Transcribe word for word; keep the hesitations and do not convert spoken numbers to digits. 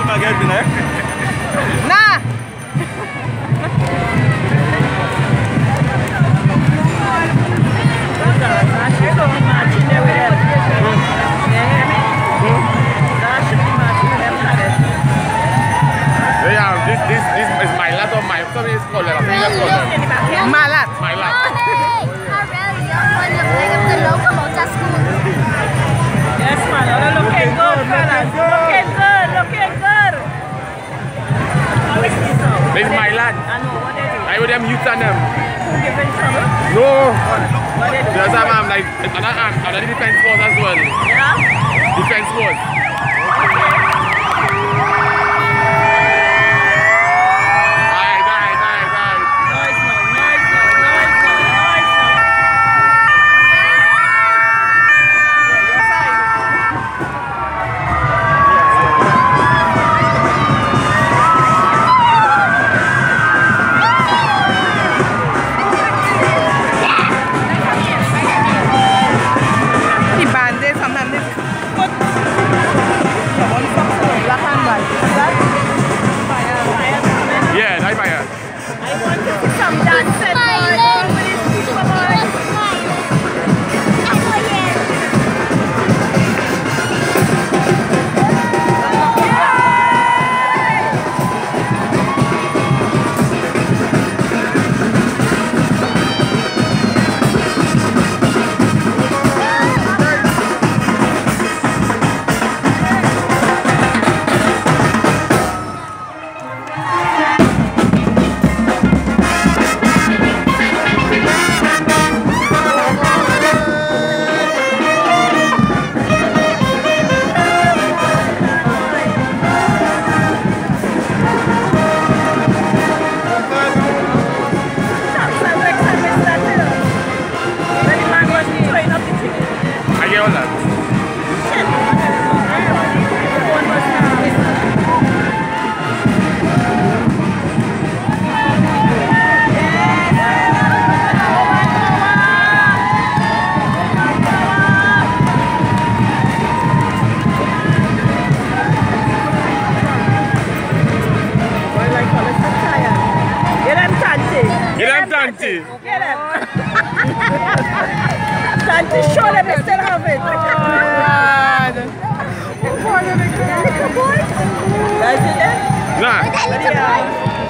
again, you know? Nah! Yeah, this this this is my lot of my sorry it's called a finger called. Malat. My lot. Yes, man. Looking good, fellas. Looking good, looking good. This is my lot. I know, what they do? I with them youth and them. Who give them trouble? No. What they do? There's a man like another hand, another defense force as well. Yeah? Defense force. Tanti. Get him. Tanti, show them they still have it. Oh, God. Poor little boy. That's it then? Nah. Yeah.